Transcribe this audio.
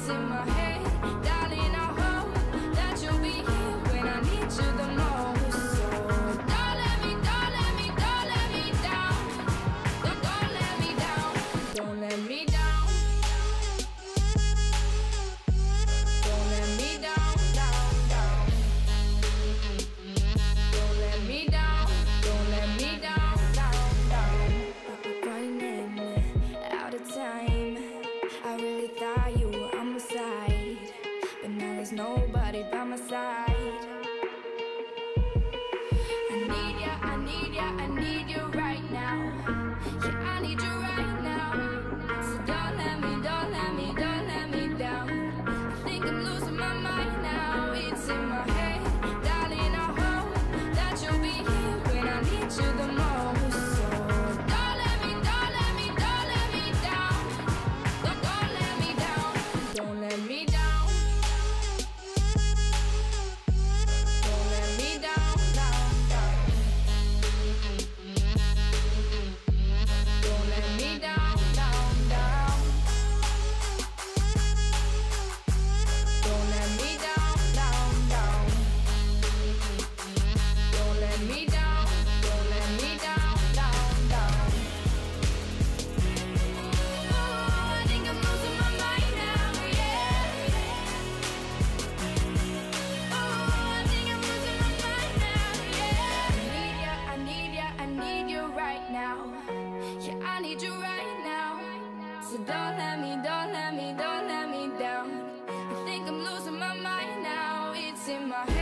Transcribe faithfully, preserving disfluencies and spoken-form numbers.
in my head. Darling, I hope that you'll be here when I need you the most. So don't let me, don't let me, don't let me down. Don't, don't let me down. Don't let me down. Don't let me down, down, down. Don't let me down. Don't let me down, down, down. Running out of time. I really thought you were on my side, but now there's nobody by my side. I need ya, I need ya, I need you right now. Yeah, I need you right now. So don't let me, don't let me, don't let me down. I think I'm losing my mind now. It's in my head. Darling, I hope that you'll be here when I need you the most. So don't let me, don't let me, don't let me down. Don't, don't let me down. Don't let me down. Don't let me down, down, down. Don't let me down, down, down. Don't let me down, down, down. Don't let me down, don't let me down, down, down. Oh, I think I'm losing my mind now, yeah. Oh, I think I'm losing my mind now, yeah. I need ya, I need ya, I need you right now. Yeah, I need you right now. So don't let me, don't let me, don't let me down. I think I'm losing my mind now. It's in my head.